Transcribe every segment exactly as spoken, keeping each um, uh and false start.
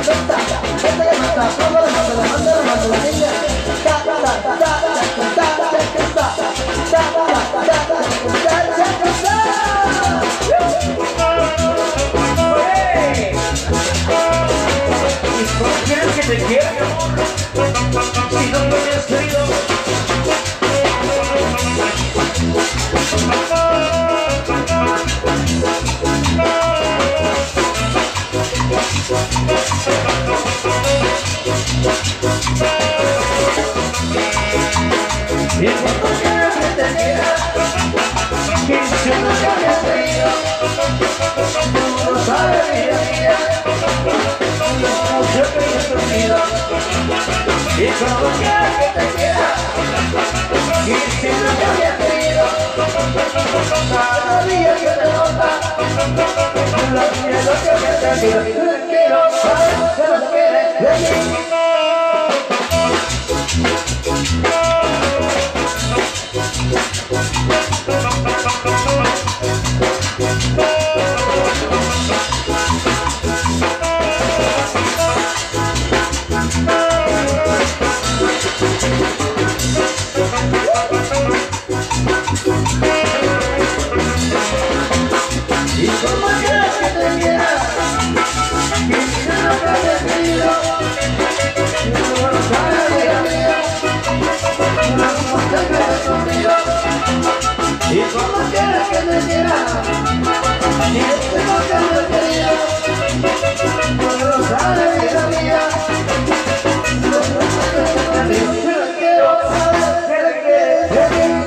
¿Quieres que te quiera, mi amor? Si no me has querido. Y cuando quieras que te quiera, que si nunca me has querido, tú no sabes, vida mía, lo mucho que yo he sufrido. Y cuando quieras que te quiera, que si nunca me has querido, cada día que te nota, los miedos que me has tenido, quiero saber que lo quieres de mí. Y como quieras que te quiera, que si no te has querido, no lo sabes, vida mía, no mucho que he sufrido. Y como quieras que te quiera, que si no te has querido, no lo sabes, vida mía, no mucho que he sufrido. Yo quiero saber que le quieres de mí.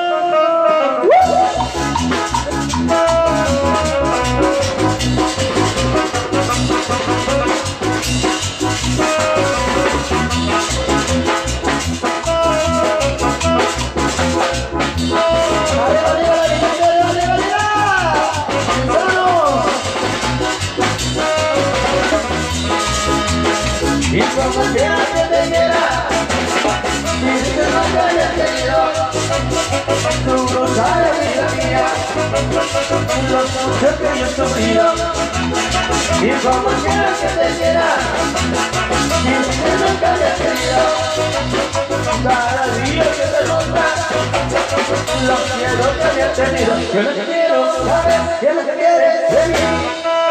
Y como quieras que te quiera, y si no te hayas querido, tú no sabes, vida mía, lo mucho que yo he sufrido. Y como quieras que te quiera, y si no te hayas querido, cada día que te nota, los miedos que me has tenido. Yo no quiero saber qué es lo que quieres de mí.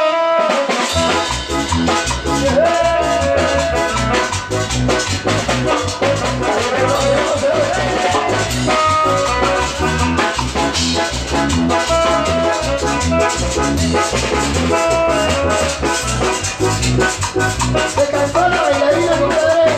Se cansó la bailarina, compadre.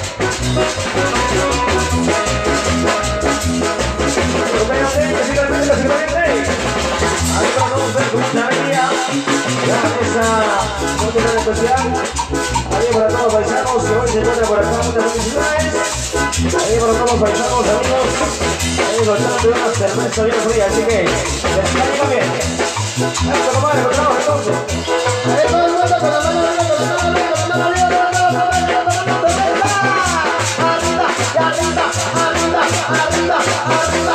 Ahí vamos a ver mucha alegría. Gracias a un gran especial. Ahí para todos los paisanos que hoy se encuentran por acá, muchas felicidades. Ahí para todos los paisanos, amigos. Ahí nos están dando una cerveza bien fría, así que descarga bien. Eso, compadre, por favor, entonces. Ahí todo el mundo con la mano arriba, con la mano arriba, con la mano arriba, con la mano arriba, con la mano arriba. Arriba, arriba, arriba, arriba, arriba,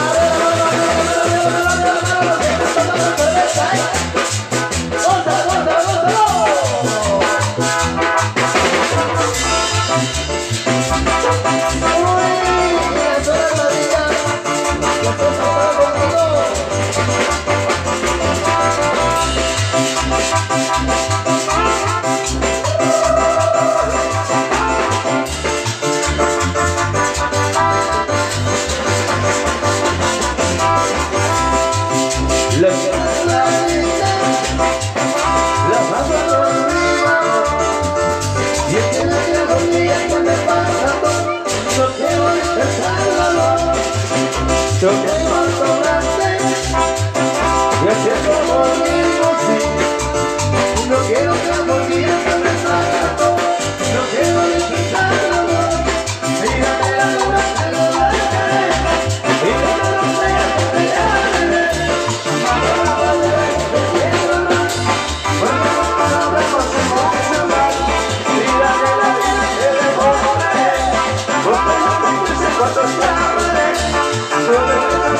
yo quiero consolarte, yo quiero conmigo, sí. No quiero que me olvides que me sacato, no quiero disfrutar el amor. Mírame la luna, te lo daré, y que no tengas que pelearme. Ahora vale, te quiero más, cuando nos vemos en mucho más. Mírame la vida, te dejo por ahí, porque no me dices cuánto tarde.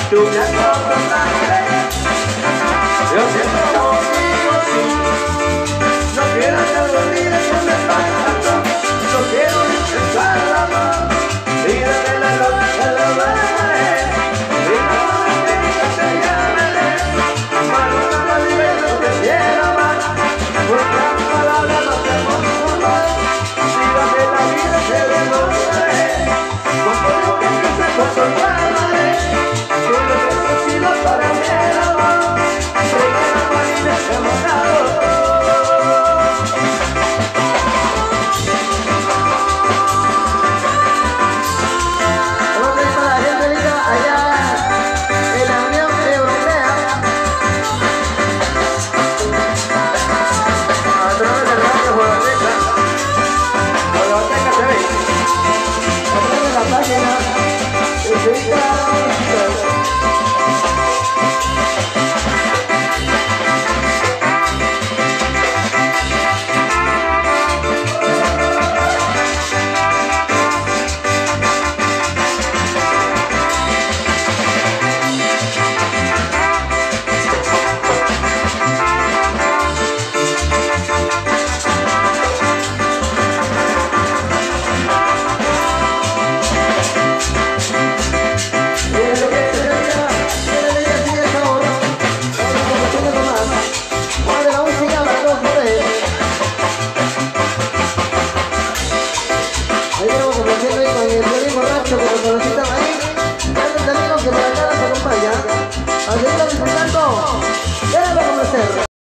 tu blanco rosaje. Yo siempre contigo, sí. No quiero que te olvides que me falta. No quiero intentar la mano. Dígame la loca que la bajaré. Dígame que te llamaré. Mano, no me olvides que te quiero más. Porque a mi palabra no te conformas. Dígame la vida que le lograré. Cuando yo que quise, cuando llamaré. Que lo necesito para mi amor. Soy una marina enamorado. A seguir disfrutando.